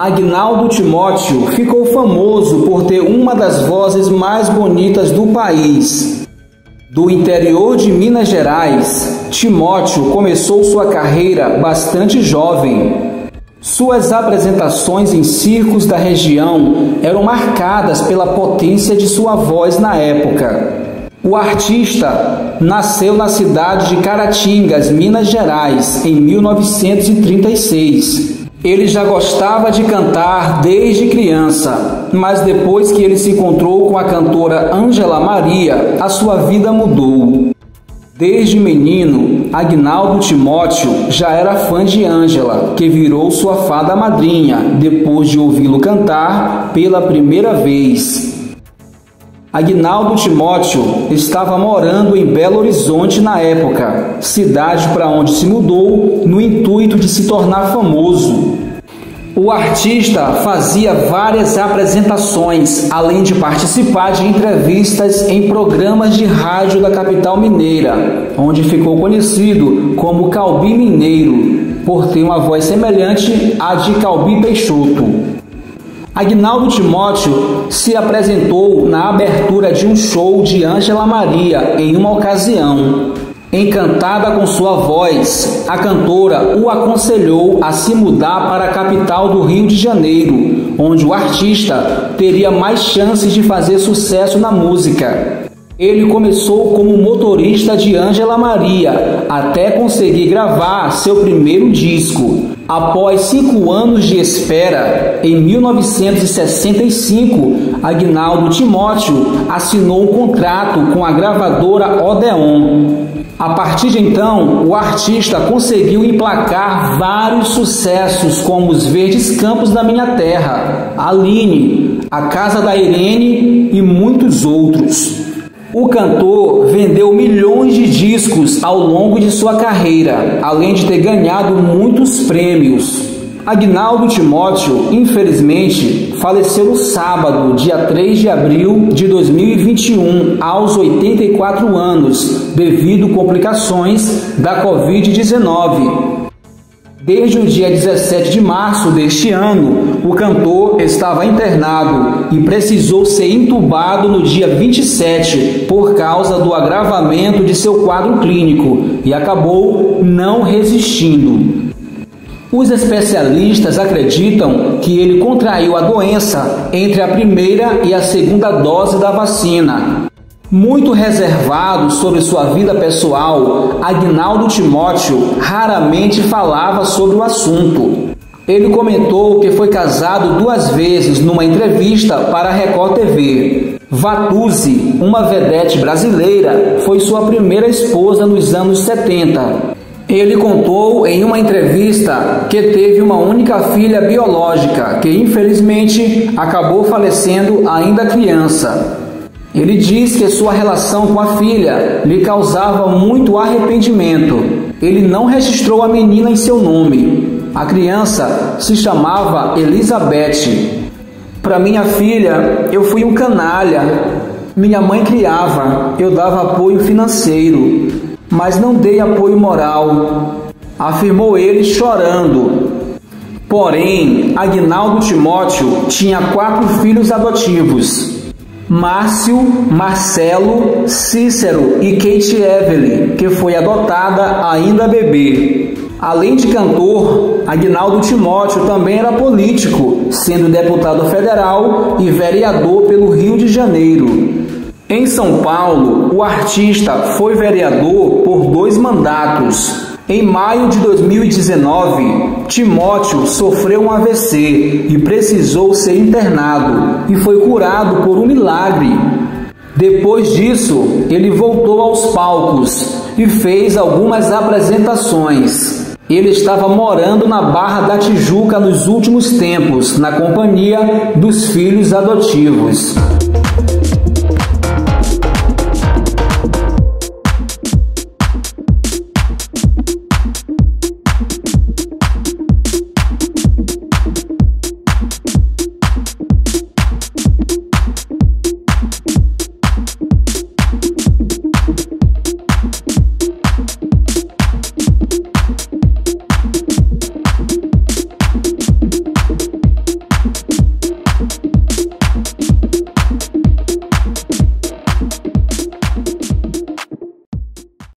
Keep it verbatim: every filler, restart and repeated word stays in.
Agnaldo Timóteo ficou famoso por ter uma das vozes mais bonitas do país. Do interior de Minas Gerais, Timóteo começou sua carreira bastante jovem. Suas apresentações em circos da região eram marcadas pela potência de sua voz na época. O artista nasceu na cidade de Caratingas, Minas Gerais, em mil novecentos e trinta e seis. Ele já gostava de cantar desde criança, mas depois que ele se encontrou com a cantora Ângela Maria, a sua vida mudou. Desde menino, Agnaldo Timóteo já era fã de Ângela, que virou sua fada madrinha depois de ouvi-lo cantar pela primeira vez. Agnaldo Timóteo estava morando em Belo Horizonte na época, cidade para onde se mudou no intuito de se tornar famoso. O artista fazia várias apresentações, além de participar de entrevistas em programas de rádio da capital mineira, onde ficou conhecido como Calbi Mineiro, por ter uma voz semelhante à de Calbi Peixoto. Agnaldo Timóteo se apresentou na abertura de um show de Ângela Maria em uma ocasião. Encantada com sua voz, a cantora o aconselhou a se mudar para a capital do Rio de Janeiro, onde o artista teria mais chances de fazer sucesso na música. Ele começou como motorista de Ângela Maria, até conseguir gravar seu primeiro disco. Após cinco anos de espera, em mil novecentos e sessenta e cinco, Agnaldo Timóteo assinou um contrato com a gravadora Odeon. A partir de então, o artista conseguiu emplacar vários sucessos como Os Verdes Campos da Minha Terra, Aline, A Casa da Irene e muitos outros. O cantor vendeu milhões de discos ao longo de sua carreira, além de ter ganhado muitos prêmios. Agnaldo Timóteo, infelizmente, faleceu no sábado, dia três de abril de dois mil e vinte e um, aos oitenta e quatro anos, devido a complicações da covid dezenove. Desde o dia dezessete de março deste ano, o cantor estava internado e precisou ser entubado no dia vinte e sete por causa do agravamento de seu quadro clínico e acabou não resistindo. Os especialistas acreditam que ele contraiu a doença entre a primeira e a segunda dose da vacina. Muito reservado sobre sua vida pessoal, Agnaldo Timóteo raramente falava sobre o assunto. Ele comentou que foi casado duas vezes numa entrevista para a Record T V. Vatuzzi, uma vedete brasileira, foi sua primeira esposa nos anos setenta. Ele contou em uma entrevista que teve uma única filha biológica, que infelizmente acabou falecendo ainda criança. Ele diz que sua relação com a filha lhe causava muito arrependimento. Ele não registrou a menina em seu nome. A criança se chamava Elizabeth. Para minha filha, eu fui um canalha. Minha mãe criava, eu dava apoio financeiro, mas não dei apoio moral, afirmou ele chorando. Porém, Agnaldo Timóteo tinha quatro filhos adotivos: Márcio, Marcelo, Cícero e Kate Evelyn, que foi adotada ainda bebê. Além de cantor, Agnaldo Timóteo também era político, sendo deputado federal e vereador pelo Rio de Janeiro. Em São Paulo, o artista foi vereador por dois mandatos. Em maio de dois mil e dezenove, Timóteo sofreu um A V C e precisou ser internado, e foi curado por um milagre. Depois disso, ele voltou aos palcos e fez algumas apresentações. Ele estava morando na Barra da Tijuca nos últimos tempos, na companhia dos filhos adotivos.